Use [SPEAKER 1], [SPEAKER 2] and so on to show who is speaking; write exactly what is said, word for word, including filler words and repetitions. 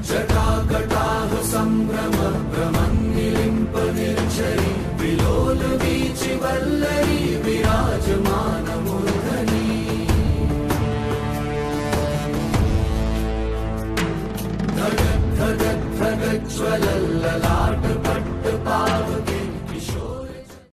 [SPEAKER 1] जटाकटाह सम्भ्रम भ्रमन्निलिम्प निर्झरी विलोल वीचि वल्लरी विराजमान मूर्धनि धगत् धगत् धगज्ज्वल